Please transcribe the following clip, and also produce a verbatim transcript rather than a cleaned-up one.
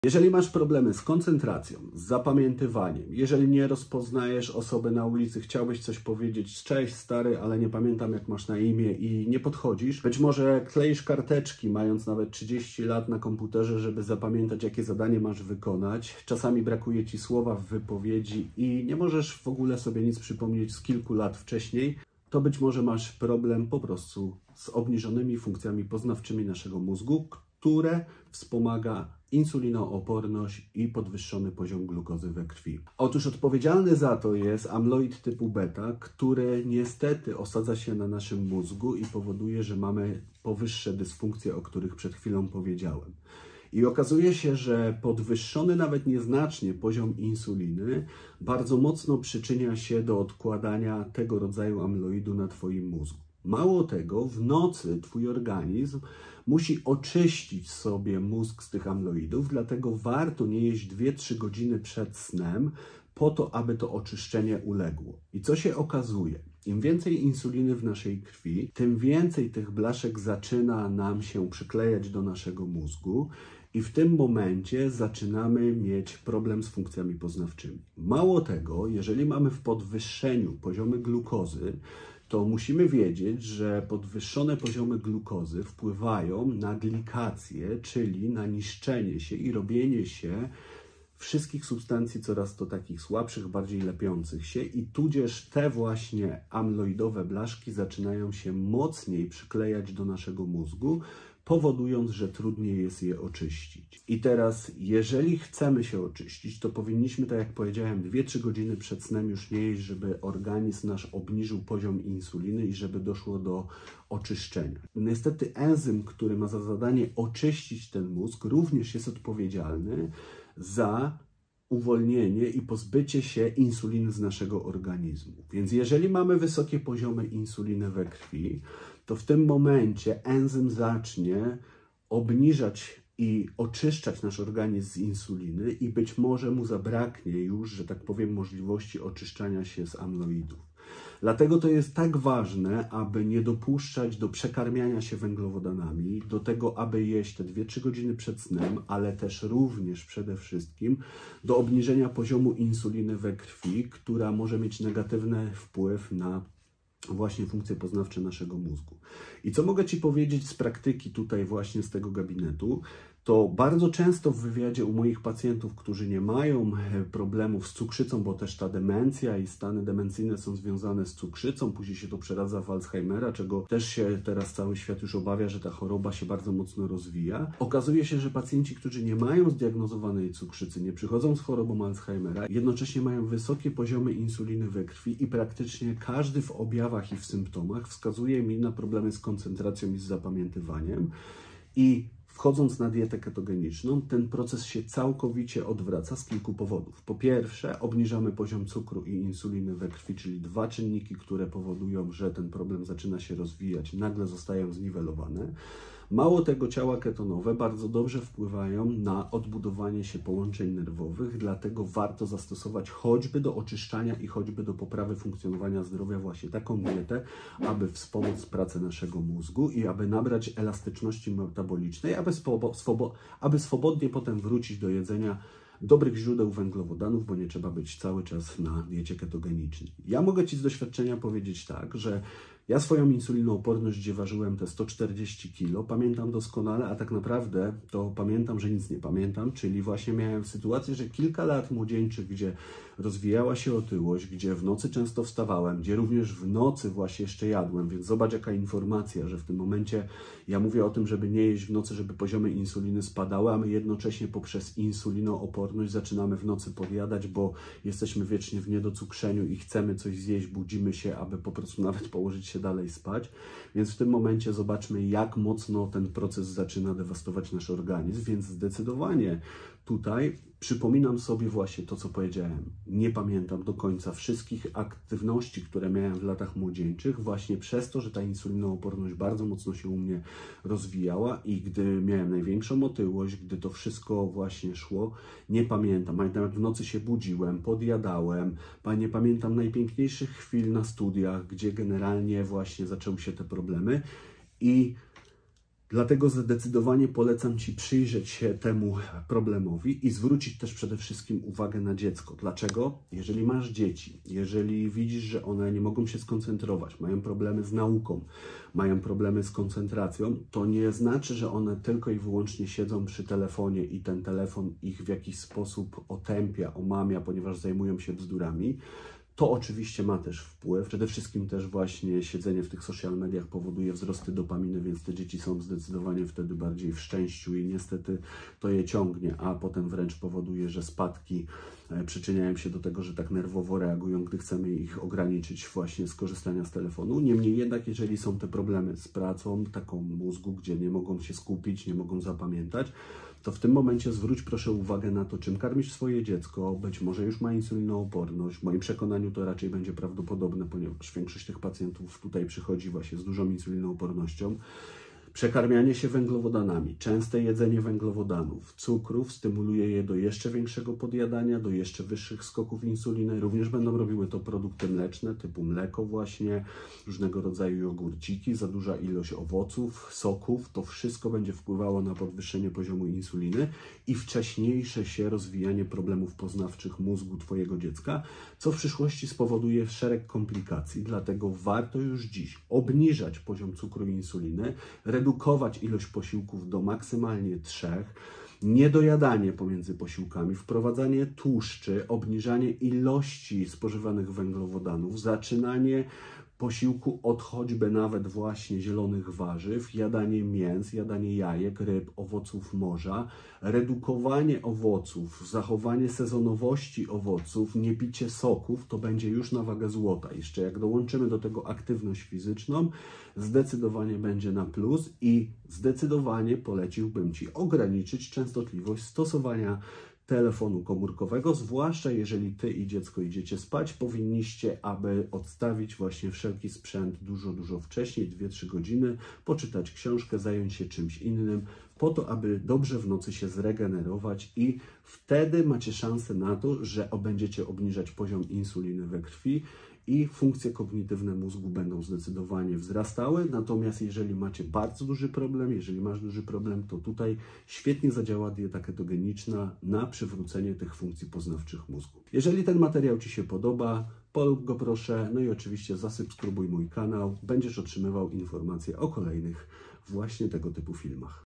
Jeżeli masz problemy z koncentracją, z zapamiętywaniem, jeżeli nie rozpoznajesz osoby na ulicy, chciałbyś coś powiedzieć, cześć stary, ale nie pamiętam jak masz na imię i nie podchodzisz, być może kleisz karteczki, mając nawet trzydzieści lat na komputerze, żeby zapamiętać, jakie zadanie masz wykonać, czasami brakuje ci słowa w wypowiedzi i nie możesz w ogóle sobie nic przypomnieć z kilku lat wcześniej, to być może masz problem po prostu z obniżonymi funkcjami poznawczymi naszego mózgu, które wspomaga insulinooporność i podwyższony poziom glukozy we krwi. Otóż odpowiedzialny za to jest amyloid typu beta, który niestety osadza się na naszym mózgu i powoduje, że mamy powyższe dysfunkcje, o których przed chwilą powiedziałem. I okazuje się, że podwyższony nawet nieznacznie poziom insuliny bardzo mocno przyczynia się do odkładania tego rodzaju amyloidu na Twoim mózgu. Mało tego, w nocy Twój organizm musi oczyścić sobie mózg z tych amyloidów, dlatego warto nie jeść dwie trzy godziny przed snem po to, aby to oczyszczenie uległo. I co się okazuje? Im więcej insuliny w naszej krwi, tym więcej tych blaszek zaczyna nam się przyklejać do naszego mózgu i w tym momencie zaczynamy mieć problem z funkcjami poznawczymi. Mało tego, jeżeli mamy w podwyższeniu poziomy glukozy, to musimy wiedzieć, że podwyższone poziomy glukozy wpływają na glikację, czyli na niszczenie się i robienie się wszystkich substancji coraz to takich słabszych, bardziej lepiących się i tudzież te właśnie amyloidowe blaszki zaczynają się mocniej przyklejać do naszego mózgu, powodując, że trudniej jest je oczyścić. I teraz, jeżeli chcemy się oczyścić, to powinniśmy, tak jak powiedziałem, dwie trzy godziny przed snem już nie jeść, żeby organizm nasz obniżył poziom insuliny i żeby doszło do oczyszczenia. Niestety enzym, który ma za zadanie oczyścić ten mózg, również jest odpowiedzialny za uwolnienie i pozbycie się insuliny z naszego organizmu. Więc jeżeli mamy wysokie poziomy insuliny we krwi, to w tym momencie enzym zacznie obniżać i oczyszczać nasz organizm z insuliny i być może mu zabraknie już, że tak powiem, możliwości oczyszczania się z amyloidów. Dlatego to jest tak ważne, aby nie dopuszczać do przekarmiania się węglowodanami, do tego, aby jeść te dwie trzy godziny przed snem, ale też również przede wszystkim do obniżenia poziomu insuliny we krwi, która może mieć negatywny wpływ na właśnie funkcje poznawcze naszego mózgu. I co mogę Ci powiedzieć z praktyki tutaj właśnie z tego gabinetu, to bardzo często w wywiadzie u moich pacjentów, którzy nie mają problemów z cukrzycą, bo też ta demencja i stany demencyjne są związane z cukrzycą, później się to przeradza w Alzheimera, czego też się teraz cały świat już obawia, że ta choroba się bardzo mocno rozwija. Okazuje się, że pacjenci, którzy nie mają zdiagnozowanej cukrzycy, nie przychodzą z chorobą Alzheimera, jednocześnie mają wysokie poziomy insuliny we krwi i praktycznie każdy w objawach i w symptomach wskazuje mi na problemy z koncentracją i z zapamiętywaniem. I wchodząc na dietę ketogeniczną, ten proces się całkowicie odwraca z kilku powodów. Po pierwsze, obniżamy poziom cukru i insuliny we krwi, czyli dwa czynniki, które powodują, że ten problem zaczyna się rozwijać, nagle zostają zniwelowane. Mało tego, ciała ketonowe bardzo dobrze wpływają na odbudowanie się połączeń nerwowych, dlatego warto zastosować choćby do oczyszczania i choćby do poprawy funkcjonowania zdrowia właśnie taką dietę, aby wspomóc pracę naszego mózgu i aby nabrać elastyczności metabolicznej, aby, swobo, swobo, aby swobodnie potem wrócić do jedzenia dobrych źródeł węglowodanów, bo nie trzeba być cały czas na diecie ketogenicznej. Ja mogę Ci z doświadczenia powiedzieć tak, że ja swoją insulinooporność, gdzie ważyłem te sto czterdzieści kilo, pamiętam doskonale, a tak naprawdę to pamiętam, że nic nie pamiętam, czyli właśnie miałem sytuację, że kilka lat młodzieńczych, gdzie rozwijała się otyłość, gdzie w nocy często wstawałem, gdzie również w nocy właśnie jeszcze jadłem, więc zobacz jaka informacja, że w tym momencie ja mówię o tym, żeby nie jeść w nocy, żeby poziomy insuliny spadały, a my jednocześnie poprzez insulinooporność zaczynamy w nocy podjadać, bo jesteśmy wiecznie w niedocukrzeniu i chcemy coś zjeść, budzimy się, aby po prostu nawet położyć się dalej spać, więc w tym momencie zobaczmy, jak mocno ten proces zaczyna dewastować nasz organizm, więc zdecydowanie tutaj przypominam sobie właśnie to, co powiedziałem. Nie pamiętam do końca wszystkich aktywności, które miałem w latach młodzieńczych, właśnie przez to, że ta insulinooporność bardzo mocno się u mnie rozwijała i gdy miałem największą otyłość, gdy to wszystko właśnie szło, nie pamiętam. Pamiętam, jak w nocy się budziłem, podjadałem, nie pamiętam najpiękniejszych chwil na studiach, gdzie generalnie właśnie zaczęły się te problemy i Dlatego zdecydowanie polecam Ci przyjrzeć się temu problemowi i zwrócić też przede wszystkim uwagę na dziecko. Dlaczego? Jeżeli masz dzieci, jeżeli widzisz, że one nie mogą się skoncentrować, mają problemy z nauką, mają problemy z koncentracją, to nie znaczy, że one tylko i wyłącznie siedzą przy telefonie i ten telefon ich w jakiś sposób otępia, omamia, ponieważ zajmują się bzdurami. To oczywiście ma też wpływ. Przede wszystkim też właśnie siedzenie w tych social mediach powoduje wzrosty dopaminy, więc te dzieci są zdecydowanie wtedy bardziej w szczęściu i niestety to je ciągnie, a potem wręcz powoduje, że spadki przyczyniają się do tego, że tak nerwowo reagują, gdy chcemy ich ograniczyć właśnie z korzystania z telefonu. Niemniej jednak, jeżeli są te problemy z pracą, taką mózgu, gdzie nie mogą się skupić, nie mogą zapamiętać, to w tym momencie zwróć proszę uwagę na to, czym karmisz swoje dziecko. Być może już ma insulinooporność. W moim przekonaniu to raczej będzie prawdopodobne, ponieważ większość tych pacjentów tutaj przychodzi właśnie z dużą insulinoopornością. Przekarmianie się węglowodanami, częste jedzenie węglowodanów, cukrów stymuluje je do jeszcze większego podjadania, do jeszcze wyższych skoków insuliny. Również będą robiły to produkty mleczne, typu mleko właśnie, różnego rodzaju jogurciki, za duża ilość owoców, soków. To wszystko będzie wpływało na podwyższenie poziomu insuliny i wcześniejsze się rozwijanie problemów poznawczych mózgu Twojego dziecka, co w przyszłości spowoduje szereg komplikacji. Dlatego warto już dziś obniżać poziom cukru i insuliny, redukować ilość posiłków do maksymalnie trzech, niedojadanie pomiędzy posiłkami, wprowadzanie tłuszczy, obniżanie ilości spożywanych węglowodanów, zaczynanie posiłku od choćby nawet właśnie zielonych warzyw, jadanie mięs, jadanie jajek, ryb, owoców morza, redukowanie owoców, zachowanie sezonowości owoców, nie picie soków, to będzie już na wagę złota. Jeszcze jak dołączymy do tego aktywność fizyczną, zdecydowanie będzie na plus i zdecydowanie poleciłbym Ci ograniczyć częstotliwość stosowania telefonu komórkowego, zwłaszcza jeżeli Ty i dziecko idziecie spać, powinniście, aby odstawić właśnie wszelki sprzęt dużo, dużo wcześniej, dwie trzy godziny, poczytać książkę, zająć się czymś innym, po to, aby dobrze w nocy się zregenerować i wtedy macie szansę na to, że będziecie obniżać poziom insuliny we krwi i funkcje kognitywne mózgu będą zdecydowanie wzrastały. Natomiast jeżeli macie bardzo duży problem, jeżeli masz duży problem, to tutaj świetnie zadziała dieta ketogeniczna na przywrócenie tych funkcji poznawczych mózgu. Jeżeli ten materiał Ci się podoba, polub go proszę, no i oczywiście zasubskrybuj mój kanał, będziesz otrzymywał informacje o kolejnych właśnie tego typu filmach.